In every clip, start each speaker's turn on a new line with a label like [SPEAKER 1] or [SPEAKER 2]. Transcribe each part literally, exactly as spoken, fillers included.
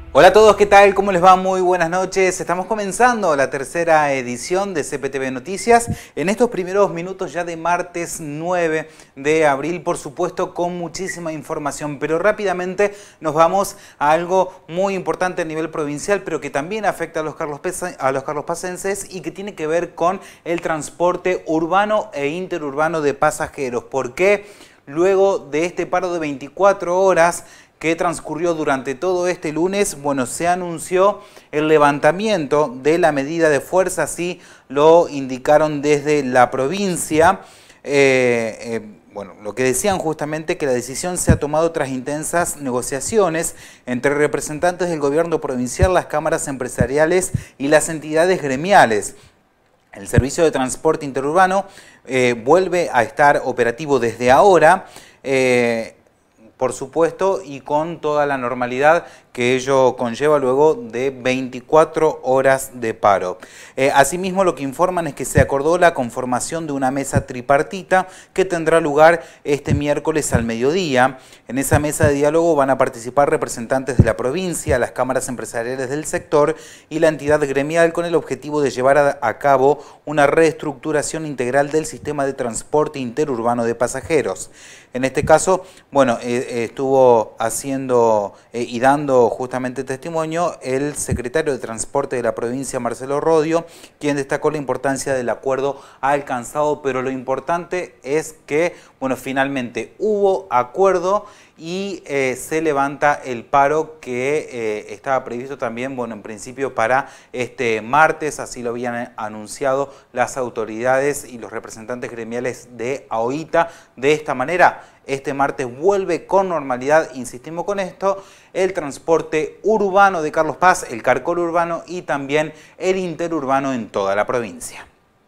[SPEAKER 1] Hola a todos, ¿qué tal? ¿Cómo les va? Muy buenas noches. Estamos comenzando la tercera edición de C P T V Noticias en estos primeros minutos ya de martes nueve de abril, por supuesto con muchísima información, pero rápidamente nos vamos a algo muy importante a nivel provincial, pero que también afecta a los, a los carlospacenses y que tiene que ver con el transporte urbano e interurbano de pasajeros. ¿Por qué? Luego de este paro de veinticuatro horas que transcurrió durante todo este lunes, bueno, se anunció el levantamiento de la medida de fuerza, así lo indicaron desde la provincia. Eh, eh, bueno, lo que decían justamente que la decisión se ha tomado tras intensas negociaciones entre representantes del gobierno provincial, las cámaras empresariales y las entidades gremiales. El servicio de transporte interurbano eh, vuelve a estar operativo desde ahora, eh, por supuesto, y con toda la normalidad que ello conlleva luego de veinticuatro horas de paro. Eh, asimismo, lo que informan es que se acordó la conformación de una mesa tripartita que tendrá lugar este miércoles al mediodía. En esa mesa de diálogo van a participar representantes de la provincia, las cámaras empresariales del sector y la entidad gremial con el objetivo de llevar a, a cabo una reestructuración integral del sistema de transporte interurbano de pasajeros. En este caso, bueno, eh, estuvo haciendo eh, y dando justamente testimonio el secretario de Transporte de la provincia, Marcelo Rodio, quien destacó la importancia del acuerdo alcanzado, pero lo importante es que, bueno, finalmente hubo acuerdo y eh, se levanta el paro que eh, estaba previsto también, bueno, en principio para este martes, así lo habían anunciado las autoridades y los representantes gremiales de AOITA. De esta manera, este martes vuelve con normalidad, insistimos con esto, el transporte urbano de Carlos Paz, el carcol urbano y también el interurbano en toda la provincia.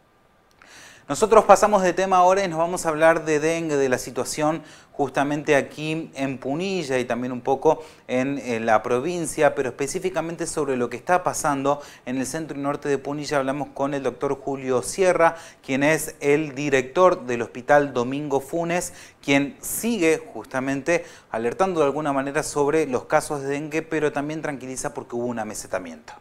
[SPEAKER 1] Nosotros pasamos de tema ahora y nos vamos a hablar de dengue, de la situación justamente aquí en Punilla y también un poco en, en la provincia, pero específicamente sobre lo que está pasando en el centro y norte de Punilla. Hablamos con el doctor Julio Sierra, quien es el director del Hospital Domingo Funes, quien sigue justamente alertando de alguna manera sobre los casos de dengue, pero también tranquiliza porque hubo un amesetamiento.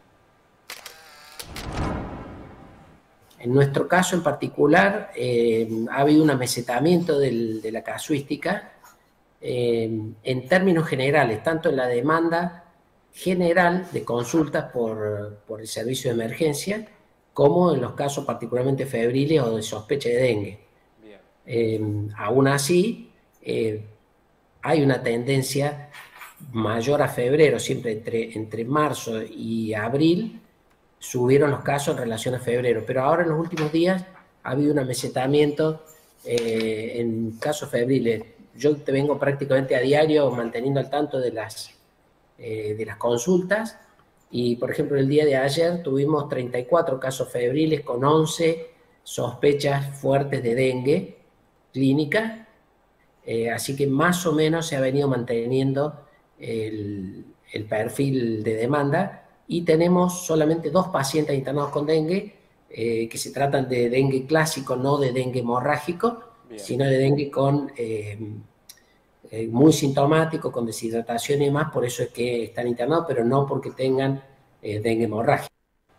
[SPEAKER 2] En nuestro caso en particular, eh, ha habido un amesetamiento del, de la casuística eh, en términos generales, tanto en la demanda general de consultas por, por el servicio de emergencia, como en los casos particularmente febriles o de sospecha de dengue. Eh, aún así, eh, hay una tendencia mayor a febrero, siempre entre, entre marzo y abril, subieron los casos en relación a febrero, pero ahora en los últimos días ha habido un amesetamiento eh, en casos febriles. Yo te vengo prácticamente a diario manteniendo al tanto de las, eh, de las consultas y, por ejemplo, el día de ayer tuvimos treinta y cuatro casos febriles con once sospechas fuertes de dengue clínica, eh, así que más o menos se ha venido manteniendo el, el perfil de demanda. Y tenemos solamente dos pacientes internados con dengue, eh, que se tratan de dengue clásico, no de dengue hemorrágico, Bien. sino de dengue con, eh, eh, muy sintomático, con deshidratación y demás, por eso es que están internados, pero no porque tengan eh, dengue hemorrágico.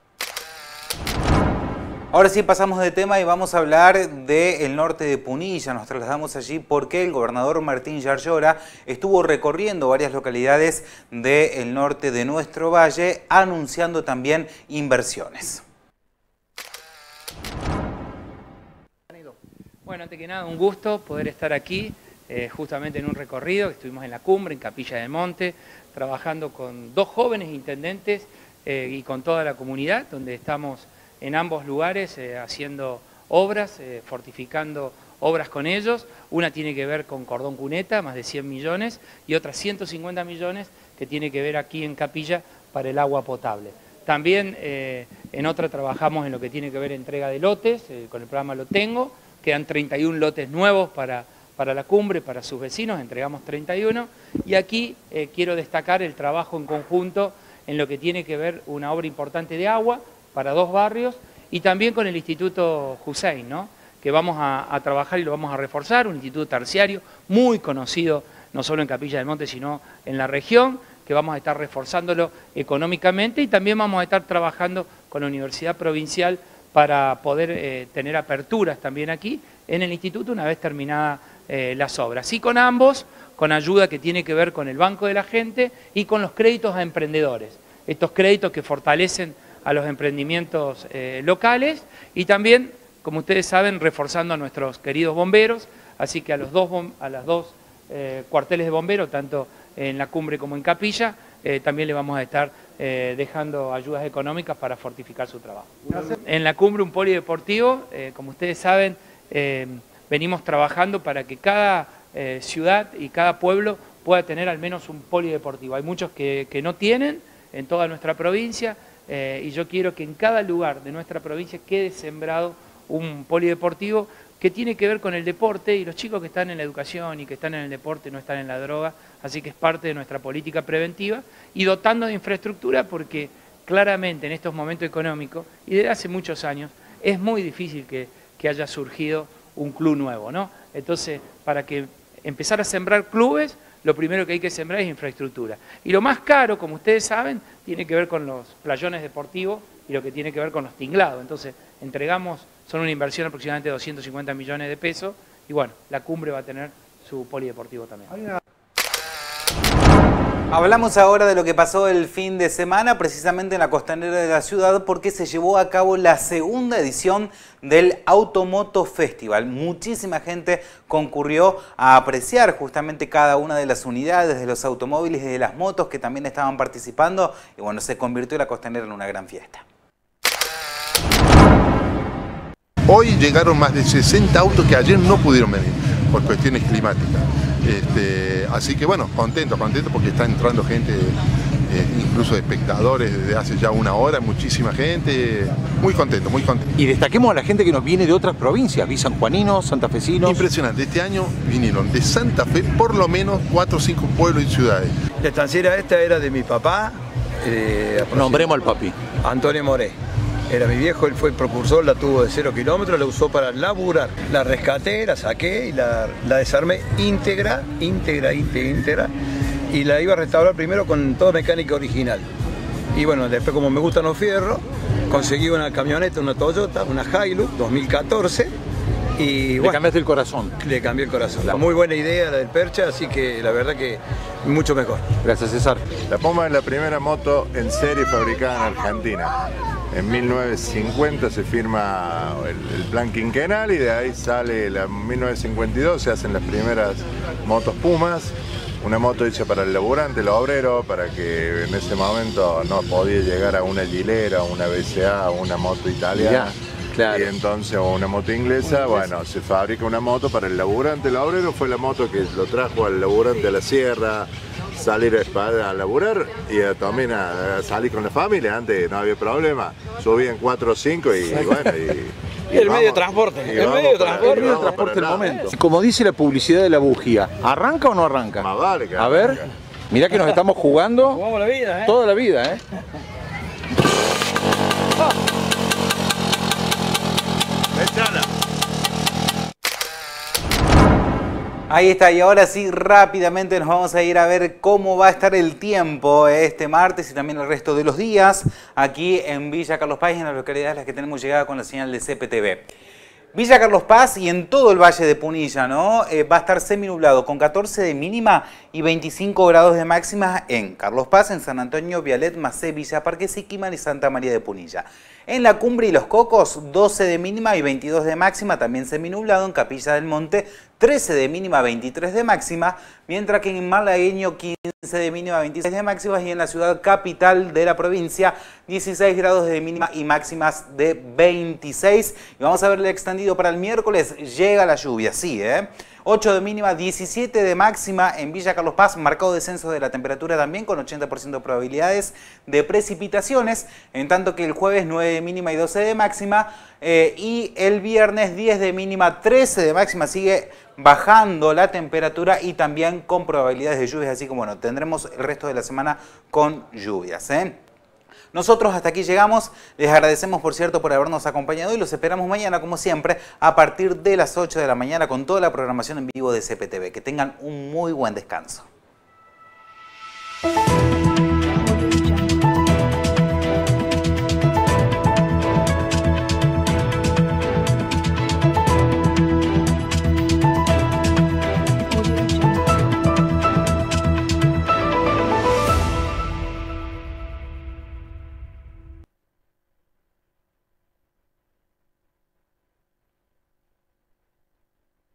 [SPEAKER 1] Ahora sí pasamos de tema y vamos a hablar del norte de Punilla. Nos trasladamos allí porque el gobernador Martín Yarlora estuvo recorriendo varias localidades del norte de nuestro valle, anunciando también inversiones.
[SPEAKER 3] Bueno, antes que nada, un gusto poder estar aquí, eh, justamente en un recorrido. Estuvimos en la cumbre, en Capilla del Monte, trabajando con dos jóvenes intendentes eh, y con toda la comunidad, donde estamos en ambos lugares eh, haciendo obras, eh, fortificando obras con ellos. Una tiene que ver con cordón cuneta, más de cien millones, y otra ciento cincuenta millones que tiene que ver aquí en Capilla para el agua potable. También eh, en otra trabajamos en lo que tiene que ver entrega de lotes, eh, con el programa Lo Tengo. Quedan treinta y un lotes nuevos para, para la cumbre, para sus vecinos, entregamos treinta y uno. Y aquí eh, quiero destacar el trabajo en conjunto en lo que tiene que ver una obra importante de agua, para dos barrios, y también con el Instituto Hussein, ¿no? que vamos a, a trabajar y lo vamos a reforzar, un instituto terciario muy conocido, no solo en Capilla del Monte, sino en la región, que que vamos a estar reforzándolo económicamente y también vamos a estar trabajando con la Universidad Provincial para poder eh, tener aperturas también aquí en el instituto una vez terminadas eh, las obras. Y con ambos, con ayuda que tiene que ver con el Banco de la Gente y con los créditos a emprendedores. Estos créditos que fortalecen a los emprendimientos eh, locales y también, como ustedes saben, reforzando a nuestros queridos bomberos, así que a los dos, a las dos eh, cuarteles de bomberos, tanto en la Cumbre como en Capilla, eh, también le vamos a estar eh, dejando ayudas económicas para fortificar su trabajo. En la Cumbre un polideportivo, eh, como ustedes saben, eh, venimos trabajando para que cada eh, ciudad y cada pueblo pueda tener al menos un polideportivo. Hay muchos que, que no tienen en toda nuestra provincia eh, y yo quiero que en cada lugar de nuestra provincia quede sembrado un polideportivo que tiene que ver con el deporte, y los chicos que están en la educación y que están en el deporte no están en la droga, así que es parte de nuestra política preventiva, y dotando de infraestructura porque claramente en estos momentos económicos, y desde hace muchos años, es muy difícil que, que haya surgido un club nuevo, ¿no? Entonces, para que empezar a sembrar clubes, lo primero que hay que sembrar es infraestructura. Y lo más caro, como ustedes saben, tiene que ver con los playones deportivos y lo que tiene que ver con los tinglados. Entonces, entregamos, son una inversión aproximadamente de doscientos cincuenta millones de pesos, y bueno, la Cumbre va a tener su polideportivo también.
[SPEAKER 1] Hablamos ahora de lo que pasó el fin de semana, precisamente en la costanera de la ciudad, porque se llevó a cabo la segunda edición del Automoto Festival. Muchísima gente concurrió a apreciar justamente cada una de las unidades, de los automóviles y de las motos que también estaban participando, y bueno, se convirtió la costanera en una gran fiesta.
[SPEAKER 4] Hoy llegaron más de sesenta autos que ayer no pudieron venir por cuestiones climáticas. Este, así que bueno, contento, contento porque está entrando gente, eh, incluso espectadores desde hace ya una hora, muchísima gente, muy contento, muy contento.
[SPEAKER 5] Y destaquemos a la gente que nos viene de otras provincias, sanjuaninos, santafesinos.
[SPEAKER 4] Impresionante, este año vinieron de Santa Fe por lo menos cuatro o cinco pueblos y ciudades.
[SPEAKER 6] La estanciera esta era de mi papá. Eh,
[SPEAKER 5] Nombremos al papi.
[SPEAKER 6] Antonio Moré. Era mi viejo, él fue el propulsor, la tuvo de cero kilómetros, la usó para laburar. La rescaté, la saqué y la, la desarmé íntegra, íntegra, íntegra, íntegra. Y la iba a restaurar primero con toda mecánica original. Y bueno, después como me gustan los fierros, conseguí una camioneta, una Toyota, una Hilux dos mil catorce. Y,
[SPEAKER 5] le
[SPEAKER 6] bueno,
[SPEAKER 5] cambiaste el corazón.
[SPEAKER 6] Le cambié el corazón. La muy buena idea la del Percha, así que la verdad que mucho mejor.
[SPEAKER 5] Gracias, César.
[SPEAKER 7] La Puma es la primera moto en serie fabricada en Argentina. En mil novecientos cincuenta se firma el, el plan quinquenal y de ahí sale, la, en mil novecientos cincuenta y dos se hacen las primeras motos Pumas, una moto hecha para el laburante, el obrero, para que en ese momento no podía llegar a una Gilera, una B C A, una moto italiana. Ya, claro. Y entonces, o una moto inglesa, bueno, se fabrica una moto para el laburante. El obrero fue la moto que lo trajo al laburante a la sierra, salir a, a laburar y a, también a, a salir con la familia. Antes no había problema, subían cuatro o cinco y bueno. Y,
[SPEAKER 6] y el vamos, medio de transporte, el medio de transporte,
[SPEAKER 5] el medio de transporte del momento. Como dice la publicidad de la bujía, ¿arranca o no arranca?
[SPEAKER 7] Más vale que
[SPEAKER 5] a ver, arranca. Mirá que nos estamos jugando.
[SPEAKER 6] Jugamos la vida, ¿eh?
[SPEAKER 5] Toda la vida, ¿eh?
[SPEAKER 1] Ahí está, y ahora sí, rápidamente nos vamos a ir a ver cómo va a estar el tiempo este martes y también el resto de los días aquí en Villa Carlos Paz, en las localidades a las que tenemos llegada con la señal de C P T V. Villa Carlos Paz y en todo el Valle de Punilla, ¿no? Eh, va a estar seminublado con catorce de mínima y veinticinco grados de máxima en Carlos Paz, en San Antonio, Vialet, Macé, Villa Parque, Siquiman y Santa María de Punilla. En la Cumbre y Los Cocos, doce de mínima y veintidós de máxima, también seminublado. En Capilla del Monte, trece de mínima, veintitrés de máxima, mientras que en Malagueño, quince de mínima, veintiséis de máximas, y en la ciudad capital de la provincia, dieciséis grados de mínima y máximas de veintiséis. Y vamos a ver el extendido para el miércoles. Llega la lluvia, sí, ¿eh? ocho de mínima, diecisiete de máxima en Villa Carlos Paz, marcado descenso de la temperatura también con ochenta por ciento de probabilidades de precipitaciones, en tanto que el jueves nueve de mínima y doce de máxima, eh, y el viernes diez de mínima, trece de máxima, sigue bajando la temperatura y también con probabilidades de lluvias, así como bueno, tendremos el resto de la semana con lluvias, ¿eh? Nosotros hasta aquí llegamos, les agradecemos por cierto por habernos acompañado y los esperamos mañana como siempre a partir de las ocho de la mañana con toda la programación en vivo de C P T V. Que tengan un muy buen descanso.